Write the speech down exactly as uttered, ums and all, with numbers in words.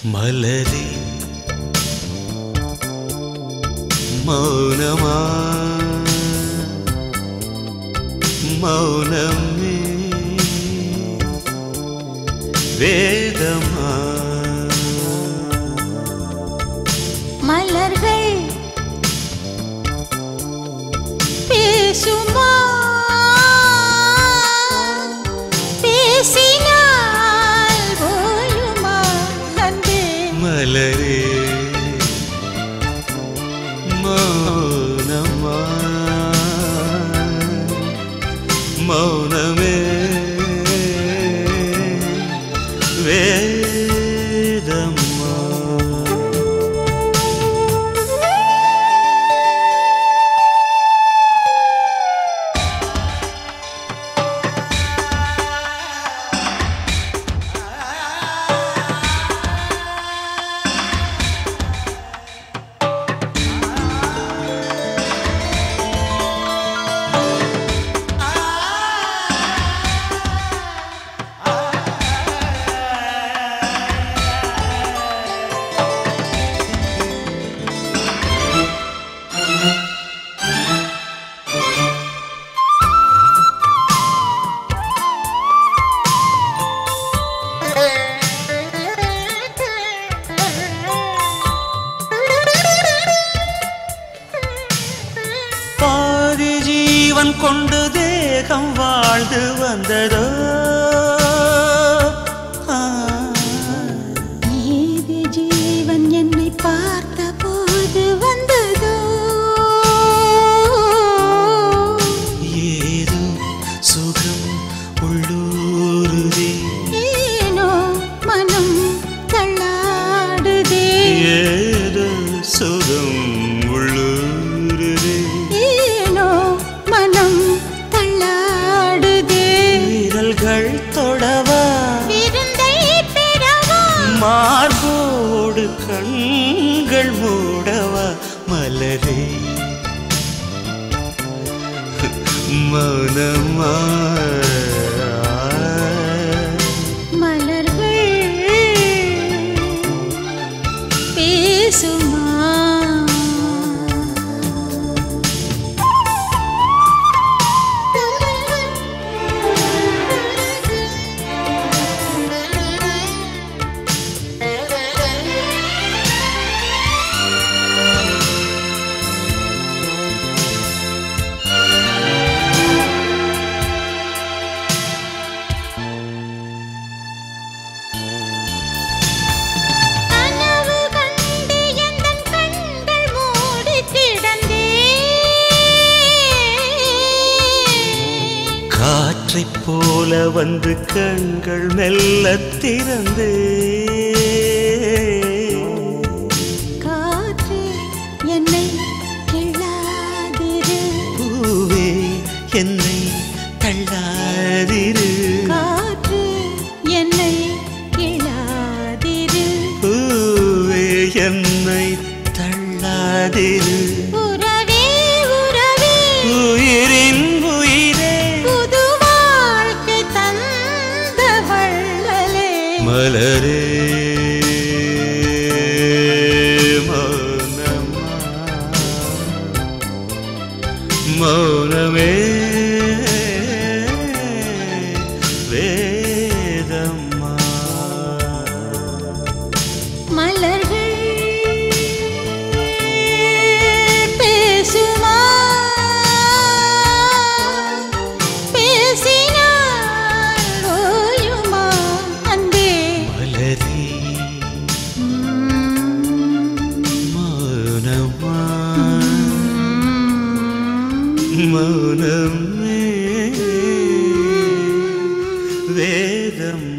மலரே மௌனமா மௌனமே வேதமா மலர்கள் பேசுமா பேசினால் போயுமா அன்பே மலரே மௌனமா மௌனமே வேதமா கொண்டு தேகம் வாழ்ந்து வந்ததோ ஏது ஜீவன் என்னை பார்த்த போது வந்ததோ ஏதோ சுகம் உள்ளூருதே ஏனோ மனம் தள்ளாடுதே ஏதோ சுகம் உள்ளூருதே ஏனோ மனம் தள்ளாடுதே விரல்கள் தொடவா விருந்தை பெறவா மார்போடு கண்கள் மூடவா மலரே மௌனமா மலர்கள் பேசுமா காற்றைப் போல வந்து கண்கள் மெல்ல திறந்தே காற்று என்னை கிள்ளாதிரு பூவே என்னை தள்ளாதிரு காற்று என்னை கிள்ளாதிரு பூவே என்னை தள்ளாதிரு உறவே உறவே உயிரின் உயிரே புது வாழ்க்கை தந்த வள்ளலே மலரே மௌனமா மௌனமே வேதமா மலர்கள் பேசுமா பேசினால் ஓயுமா அன்பே மலரே மௌனமா மௌனமே வேதம்